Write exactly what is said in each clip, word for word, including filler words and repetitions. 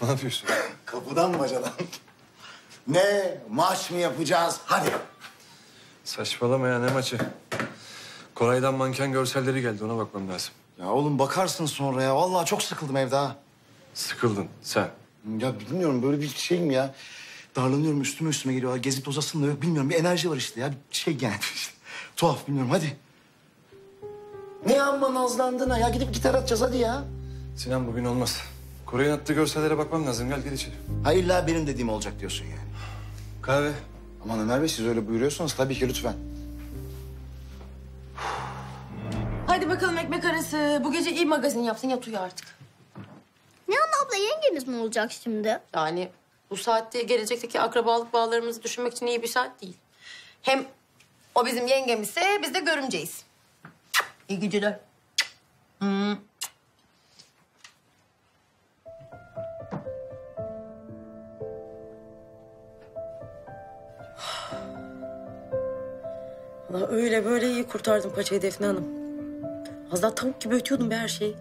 yapıyorsun? Kapıdan bacadan. Ne? Maç mı yapacağız? Hadi. Saçmalama ya, ne maçı? Koray'dan manken görselleri geldi, ona bakmam lazım. Ya oğlum bakarsın sonra ya. Vallahi çok sıkıldım evde ha. Sıkıldın sen. Ya bilmiyorum böyle bir şeyim ya. Darlanıyorum, üstüme üstüme geliyorlar. Gezip tozasın da yok, bilmiyorum. Bir enerji var işte ya. Bir şey yani işte. Tuhaf, bilmiyorum. Hadi. Ne amma nazlandın ha ya? Gidip gitar atacağız hadi ya. Sinan, bugün olmaz. Koray'ın attığı görsellere bakmam lazım. Gel, gel içeri. Ha illa benim dediğim olacak diyorsun yani. Kahve. Aman Ömer Bey, siz öyle buyuruyorsanız tabii ki lütfen. Hadi bakalım ekmek arası. Bu gece iyi magazin yapsın, yat uyu artık. Nihan abla yengemiz mi olacak şimdi? Yani bu saatte gelecekteki akrabalık bağlarımızı düşünmek için iyi bir saat değil. Hem o bizim yengemizse biz de görümceyiz. İyi geceler. Hmm. Vallahi öyle böyle iyi kurtardım paçayı Defne Hanım. Az daha tavuk gibi ötüyordum be her şeyi.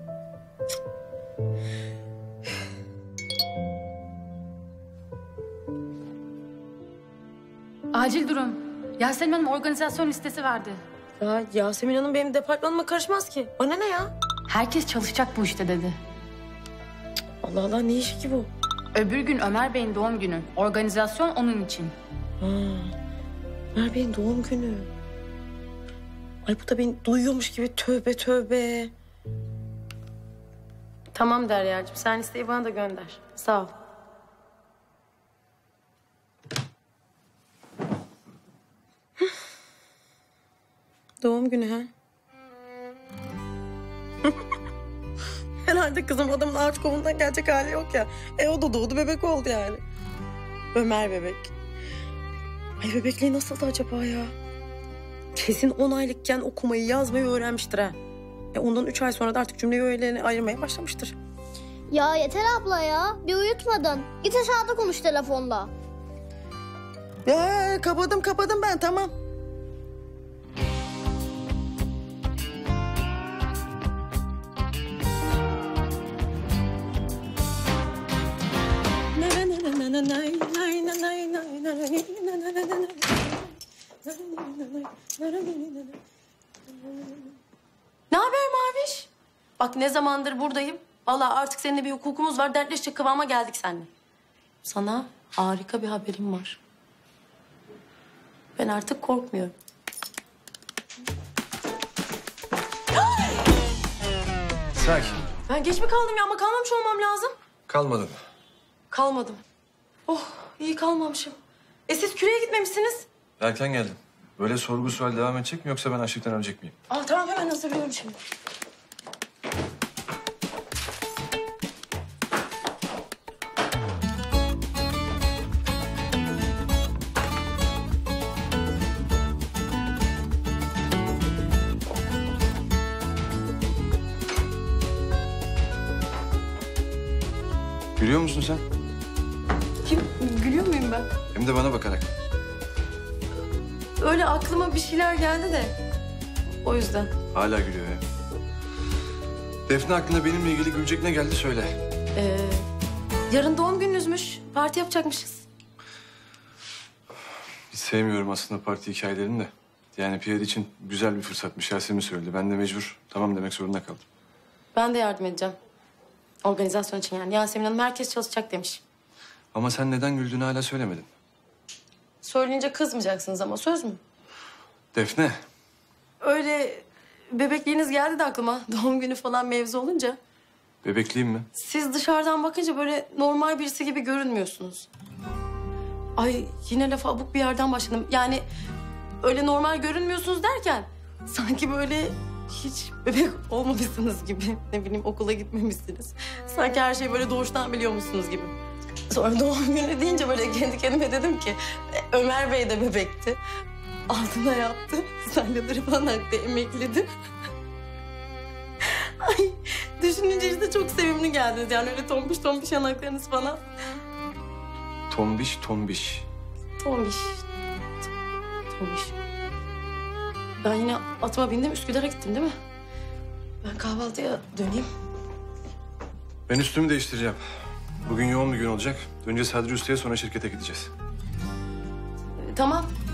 Acil durum. Yasemin Hanım organizasyon listesi verdi. Ya Yasemin Hanım benim departmanıma karışmaz ki. Bana ne ya? Herkes çalışacak bu işte dedi. Allah Allah, ne işi ki bu? Öbür gün Ömer Bey'in doğum günü. Organizasyon onun için. Ha, Ömer Bey'in doğum günü. Ay bu da beni duyuyormuş gibi, tövbe tövbe. Tamam Derya'cığım, sen listeyi bana da gönder. Sağ ol. Doğum günü ha? Herhalde kızım adamın ağaç kovuğundan gelecek hali yok ya. E o da doğdu, bebek oldu yani. Ömer bebek. Ay bebekliği nasıldı acaba ya? Kesin on aylıkken okumayı, yazmayı öğrenmiştir ha. E ondan üç ay sonra da artık cümleyi öğelerini ayırmaya başlamıştır. Ya yeter abla ya. Bir uyutmadın. Git aşağıda konuş telefonla. Ya kapadım kapadım ben, tamam. Ne haber Maviş? Bak ne zamandır buradayım. Vallahi artık seninle bir hukukumuz var. Dertleşecek kıvama geldik seninle. Sana harika bir haberim var. Ben artık korkmuyorum. Sakin. Ben geç mi kaldım ya, ama kalmamış olmam lazım. Kalmadın. Kalmadım. Oh, iyi kalmamışım. E siz küreye gitmemişsiniz. Erken geldim. Böyle sorgu sual devam edecek mi, yoksa ben açlıktan ölecek miyim? Aa, tamam, hemen hazırlıyorum şimdi. Gülüyor musun sen? Kim? Gülüyor muyum ben? Hem de bana bakarak. Öyle aklıma bir şeyler geldi de. O yüzden. Hala gülüyor ya. Defne, aklına benimle ilgili gülecek ne geldi söyle. Ee, yarın doğum gününüzmüş. Parti yapacakmışız. Hiç sevmiyorum aslında parti hikayelerini de. Yani Pierre için güzel bir fırsatmış. Yasemin söyledi. Ben de mecbur tamam demek zorunda kaldım. Ben de yardım edeceğim. Organizasyon için yani. Yasemin Hanım herkes çalışacak demiş. Ama sen neden güldüğünü hala söylemedin. Söyleyince kızmayacaksınız ama, söz mü? Defne. Öyle bebekliğiniz geldi de aklıma. Doğum günü falan mevzu olunca. Bebekliğim mi? Siz dışarıdan bakınca böyle normal birisi gibi görünmüyorsunuz. Ay yine lafa abuk bir yerden başladım. Yani öyle normal görünmüyorsunuz derken... sanki böyle hiç bebek olmamışsınız gibi. Ne bileyim, okula gitmemişsiniz. Sanki her şeyi böyle doğuştan biliyormuşsunuz gibi. Sonra doğum günü deyince böyle kendi kendime dedim ki... Ömer Bey de bebekti. Altına yaptı. Salyaları falan aktı, emekledi. Ay düşününce işte çok sevimli geldiniz. Yani öyle tombiş tombiş yanaklarınız falan. Tombiş tombiş. Tombiş. Tombiş. Ben yine atıma bindim, Üsküdar'a gittim değil mi? Ben kahvaltıya döneyim. Ben üstümü değiştireceğim. Bugün yoğun bir gün olacak. Önce Sadri Usta'ya sonra şirkete gideceğiz. Tamam.